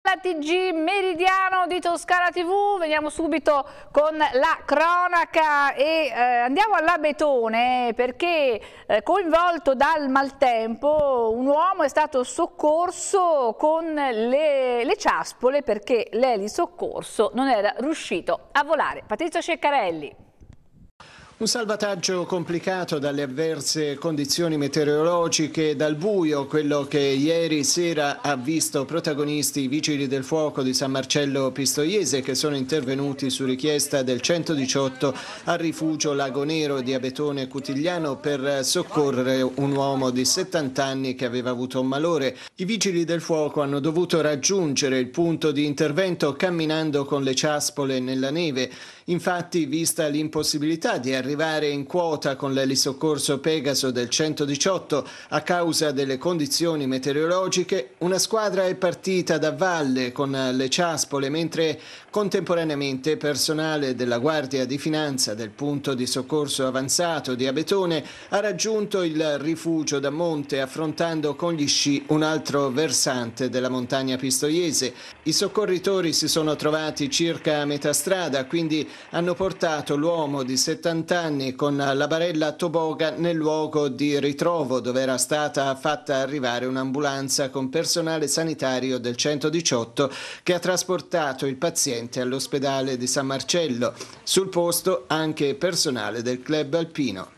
La TG Meridiano di Toscana TV, veniamo subito con la cronaca e andiamo all'Abetone perché coinvolto dal maltempo un uomo è stato soccorso con le ciaspole perché l'elisoccorso non era riuscito a volare. Patrizio Ceccarelli. Un salvataggio complicato dalle avverse condizioni meteorologiche, dal buio, quello che ieri sera ha visto protagonisti i vigili del fuoco di San Marcello Pistoiese che sono intervenuti su richiesta del 118 al rifugio Lago Nero di Abetone Cutigliano per soccorrere un uomo di 70 anni che aveva avuto un malore. I vigili del fuoco hanno dovuto raggiungere il punto di intervento camminando con le ciaspole nella neve. Infatti, vista l'impossibilità di arrivare in quota con l'elisoccorso Pegaso del 118 a causa delle condizioni meteorologiche, una squadra è partita da valle con le ciaspole, mentre contemporaneamente personale della Guardia di Finanza del punto di soccorso avanzato di Abetone ha raggiunto il rifugio da monte affrontando con gli sci un altro versante della montagna pistoiese. I soccorritori si sono trovati circa a metà strada, quindi hanno portato l'uomo di 70 anni con la barella toboga nel luogo di ritrovo dove era stata fatta arrivare un'ambulanza con personale sanitario del 118 che ha trasportato il paziente all'ospedale di San Marcello. Sul posto anche personale del club alpino.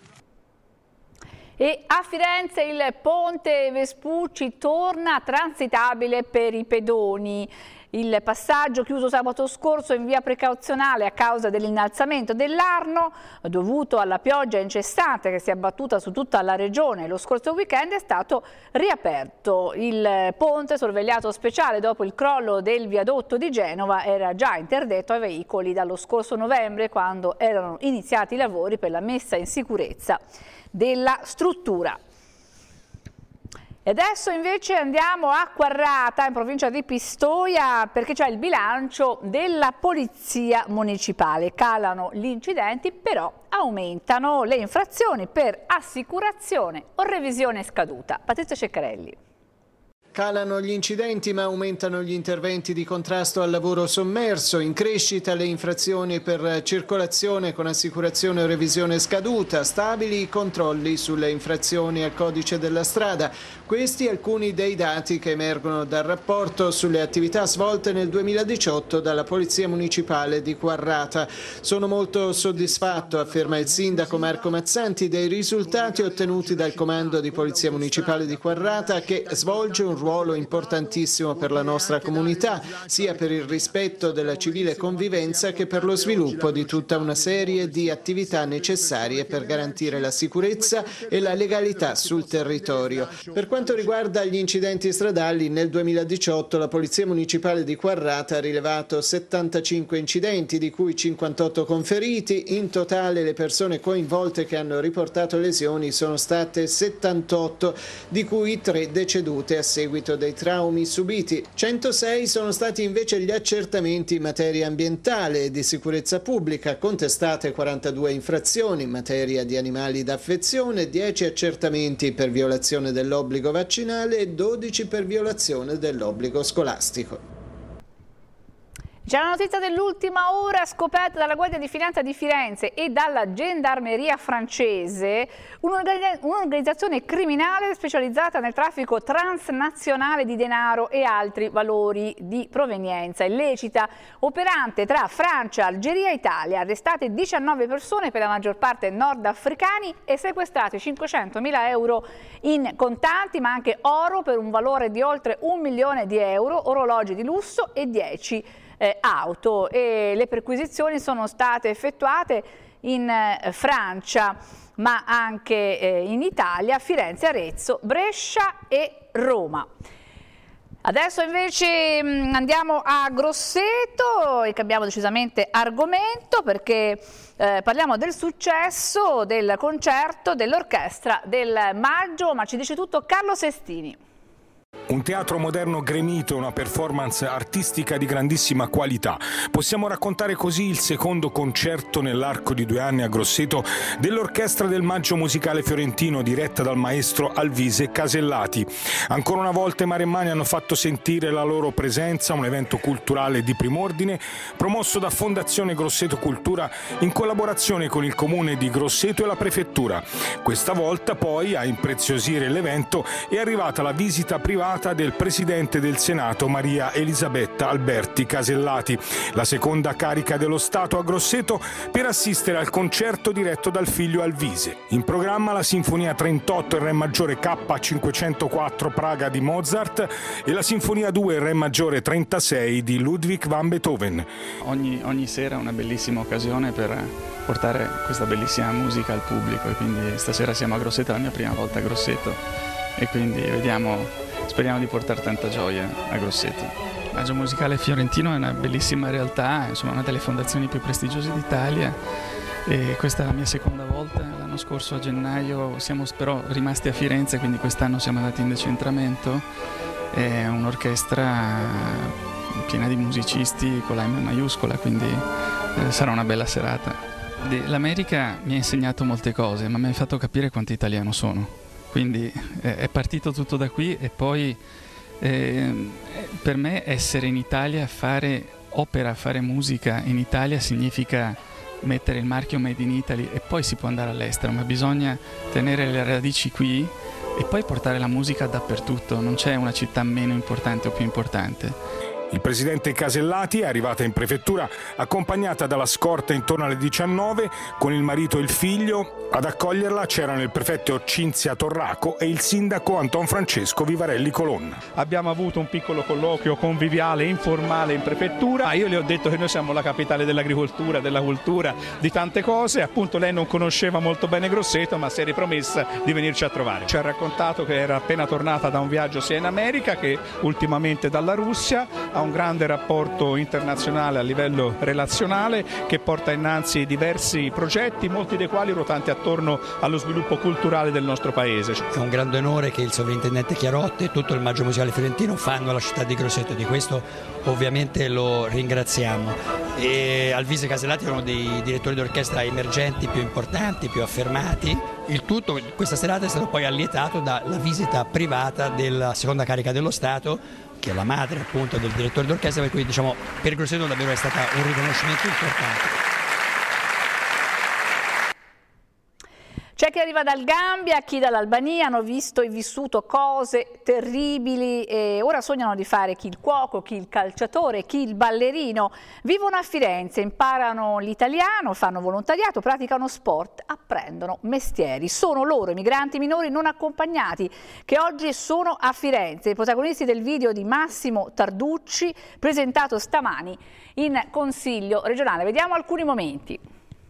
E a Firenze il ponte Vespucci torna transitabile per i pedoni. Il passaggio chiuso sabato scorso in via precauzionale a causa dell'innalzamento dell'Arno dovuto alla pioggia incessante che si è abbattuta su tutta la regione lo scorso weekend è stato riaperto. Il ponte sorvegliato speciale dopo il crollo del viadotto di Genova era già interdetto ai veicoli dallo scorso novembre quando erano iniziati i lavori per la messa in sicurezza della struttura. E adesso invece andiamo a Quarrata, in provincia di Pistoia, perché c'è il bilancio della polizia municipale. Calano gli incidenti, però aumentano le infrazioni per assicurazione o revisione scaduta. Patrizio Ceccarelli. Calano gli incidenti ma aumentano gli interventi di contrasto al lavoro sommerso, in crescita le infrazioni per circolazione con assicurazione o revisione scaduta, stabili i controlli sulle infrazioni al codice della strada. Questi alcuni dei dati che emergono dal rapporto sulle attività svolte nel 2018 dalla Polizia Municipale di Quarrata. Sono molto soddisfatto, afferma il sindaco Marco Mazzanti, dei risultati ottenuti dal Comando di Polizia Municipale di Quarrata che svolge un ruolo importantissimo per la nostra comunità, sia per il rispetto della civile convivenza che per lo sviluppo di tutta una serie di attività necessarie per garantire la sicurezza e la legalità sul territorio. Per quanto riguarda gli incidenti stradali, nel 2018 la Polizia Municipale di Quarrata ha rilevato 75 incidenti, di cui 58 con feriti. In totale le persone coinvolte che hanno riportato lesioni sono state 78, di cui 3 decedute a seguito dei traumi subiti. 106 sono stati invece gli accertamenti in materia ambientale e di sicurezza pubblica, contestate 42 infrazioni in materia di animali d'affezione, 10 accertamenti per violazione dell'obbligo vaccinale e 12 per violazione dell'obbligo scolastico. C'è la notizia dell'ultima ora scoperta dalla Guardia di Finanza di Firenze e dalla Gendarmeria francese, un'organizzazione criminale specializzata nel traffico transnazionale di denaro e altri valori di provenienza illecita, operante tra Francia, Algeria e Italia. Arrestate 19 persone, per la maggior parte nordafricani, e sequestrati 500.000 euro in contanti, ma anche oro per un valore di oltre 1 milione di euro, orologi di lusso e 10 auto. E le perquisizioni sono state effettuate in Francia ma anche in Italia, Firenze, Arezzo, Brescia e Roma. Adesso invece andiamo a Grosseto e cambiamo decisamente argomento perché parliamo del successo del concerto dell'orchestra del Maggio, ma ci dice tutto Carlo Sestini. Un teatro moderno gremito e una performance artistica di grandissima qualità. Possiamo raccontare così il secondo concerto nell'arco di 2 anni a Grosseto dell'Orchestra del Maggio Musicale Fiorentino, diretta dal maestro Alvise Casellati. Ancora una volta i maremmani hanno fatto sentire la loro presenza, un evento culturale di prim'ordine promosso da Fondazione Grosseto Cultura in collaborazione con il comune di Grosseto e la prefettura. Questa volta poi a impreziosire l'evento è arrivata la visita privata del Presidente del Senato Maria Elisabetta Alberti Casellati, la seconda carica dello Stato a Grosseto, per assistere al concerto diretto dal figlio Alvise. In programma la Sinfonia 38 in Re maggiore K504 Praga di Mozart e la Sinfonia 2 in Re maggiore 36 di Ludwig van Beethoven. Ogni sera è una bellissima occasione per portare questa bellissima musica al pubblico, e quindi stasera siamo a Grosseto, è la mia prima volta a Grosseto, e quindi speriamo di portare tanta gioia a Grosseto. Il Maggio Musicale Fiorentino è una bellissima realtà, insomma una delle fondazioni più prestigiose d'Italia, e questa è la mia seconda volta. L'anno scorso a gennaio siamo però rimasti a Firenze, quindi quest'anno siamo andati in decentramento. È un'orchestra piena di musicisti con la M maiuscola, quindi sarà una bella serata. L'America mi ha insegnato molte cose, ma mi ha fatto capire quanto italiano sono. Quindi è partito tutto da qui, e poi per me essere in Italia, fare opera, fare musica in Italia significa mettere il marchio Made in Italy, e poi si può andare all'estero, ma bisogna tenere le radici qui e poi portare la musica dappertutto. Non c'è una città meno importante o più importante. Il presidente Casellati è arrivata in prefettura accompagnata dalla scorta intorno alle 19 con il marito e il figlio. Ad accoglierla c'erano il prefetto Cinzia Torraco e il sindaco Anton Francesco Vivarelli Colonna. Abbiamo avuto un piccolo colloquio conviviale informale in prefettura. Io le ho detto che noi siamo la capitale dell'agricoltura, della cultura, di tante cose. Appunto lei non conosceva molto bene Grosseto, ma si è ripromessa di venirci a trovare. Ci ha raccontato che era appena tornata da un viaggio sia in America che ultimamente dalla Russia. Ha un grande rapporto internazionale a livello relazionale che porta innanzi diversi progetti, molti dei quali ruotanti attorno allo sviluppo culturale del nostro paese. È un grande onore che il sovrintendente Chiarotti e tutto il Maggio Musicale Fiorentino fanno alla città di Grosseto, di questo ovviamente lo ringraziamo. E Alvise Casellati è uno dei direttori d'orchestra emergenti più importanti, più affermati. Il tutto, questa serata è stato poi allietato dalla visita privata della seconda carica dello Stato, che è la madre appunto del direttore d'orchestra, per cui diciamo per Grosseto davvero è stato un riconoscimento importante. C'è chi arriva dal Gambia, chi dall'Albania, hanno visto e vissuto cose terribili e ora sognano di fare chi il cuoco, chi il calciatore, chi il ballerino. Vivono a Firenze, imparano l'italiano, fanno volontariato, praticano sport, apprendono mestieri. Sono loro i migranti minori non accompagnati che oggi sono a Firenze, i protagonisti del video di Massimo Tarducci presentato stamani in Consiglio regionale. Vediamo alcuni momenti.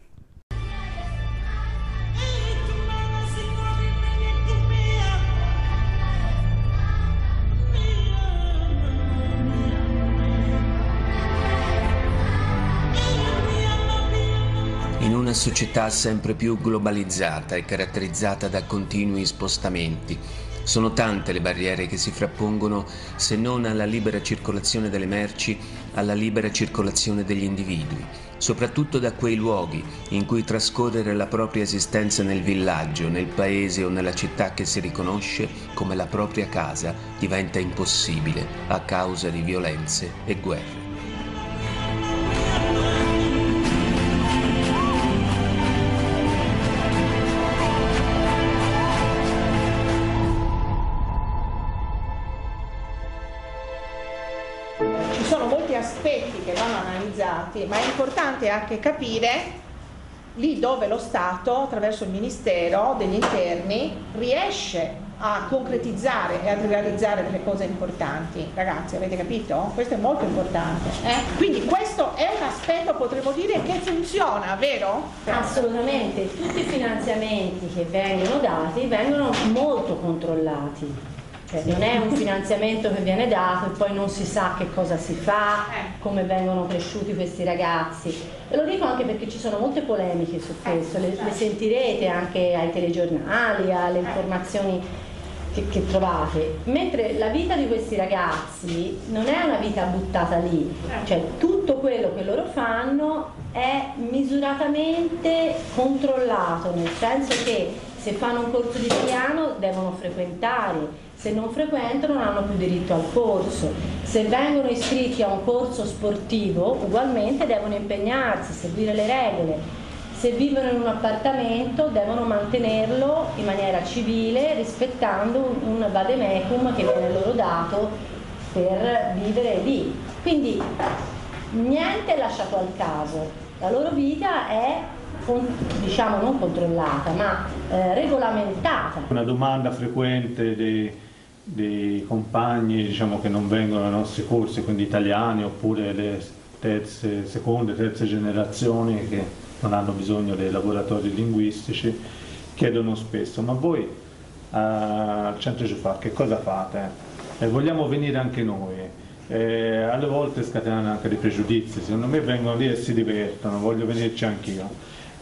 In una società sempre più globalizzata e caratterizzata da continui spostamenti, sono tante le barriere che si frappongono, se non alla libera circolazione delle merci, alla libera circolazione degli individui, soprattutto da quei luoghi in cui trascorrere la propria esistenza nel villaggio, nel paese o nella città che si riconosce come la propria casa diventa impossibile a causa di violenze e guerre. Ci sono molti aspetti che vanno analizzati, ma è importante anche capire lì dove lo Stato, attraverso il Ministero degli Interni, riesce a concretizzare e a realizzare delle cose importanti. Ragazzi, avete capito? Questo è molto importante. Quindi questo è un aspetto, potremmo dire, che funziona, vero? Assolutamente, tutti i finanziamenti che vengono dati vengono molto controllati. Cioè, non è un finanziamento che viene dato e poi non si sa che cosa si fa, come vengono cresciuti questi ragazzi. E lo dico anche perché ci sono molte polemiche su questo, le sentirete anche ai telegiornali, alle informazioni che trovate, mentre la vita di questi ragazzi non è una vita buttata lì, cioè tutto quello che loro fanno è misuratamente controllato, nel senso che se fanno un corso di piano devono frequentare, se non frequentano non hanno più diritto al corso, se vengono iscritti a un corso sportivo ugualmente devono impegnarsi, seguire le regole. Se vivono in un appartamento devono mantenerlo in maniera civile rispettando un vademecum che viene loro dato per vivere lì. Quindi niente è lasciato al caso, la loro vita è diciamo non controllata ma regolamentata. Una domanda frequente dei compagni, diciamo, che non vengono ai nostri corsi, quindi italiani oppure le seconde, terze generazioni che non hanno bisogno dei laboratori linguistici, chiedono spesso: ma voi al centro CEFA che cosa fate? Vogliamo venire anche noi? Alle volte scatenano anche dei pregiudizi, secondo me vengono lì e si divertono, voglio venirci anch'io.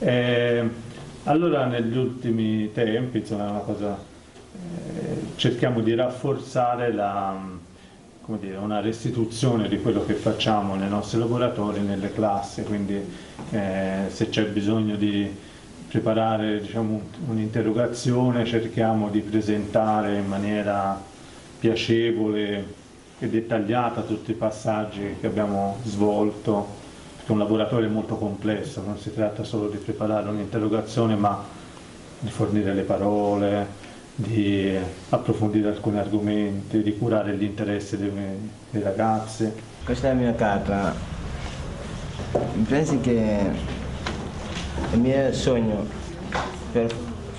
Allora negli ultimi tempi, insomma, è una cosa, cerchiamo di rafforzare una restituzione di quello che facciamo nei nostri laboratori nelle classi, quindi se c'è bisogno di preparare, diciamo, un'interrogazione cerchiamo di presentare in maniera piacevole e dettagliata tutti i passaggi che abbiamo svolto, perché un laboratorio è molto complesso, non si tratta solo di preparare un'interrogazione ma di fornire le parole, di approfondire alcuni argomenti, di curare gli interessi dei ragazzi. Questa è la mia carta. Pensi che il mio sogno per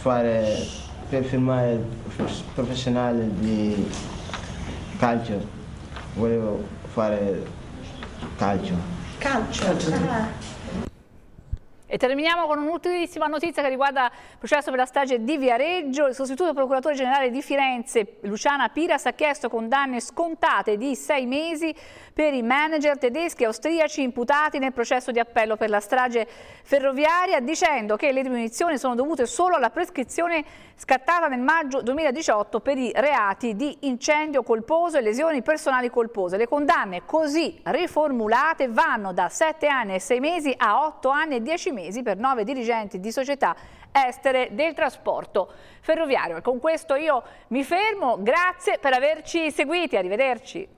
firmare professionale di calcio, volevo fare calcio. Calcio. E terminiamo con un'ultimissima notizia che riguarda il processo per la strage di Viareggio. Il sostituto procuratore generale di Firenze, Luciana Piras, ha chiesto condanne scontate di 6 mesi per i manager tedeschi e austriaci imputati nel processo di appello per la strage ferroviaria, dicendo che le diminuzioni sono dovute solo alla prescrizione scattata nel maggio 2018 per i reati di incendio colposo e lesioni personali colpose. Le condanne così riformulate vanno da 7 anni e 6 mesi a 8 anni e 10 mesi per 9 dirigenti di società estere del trasporto ferroviario. E con questo io mi fermo, grazie per averci seguiti, arrivederci.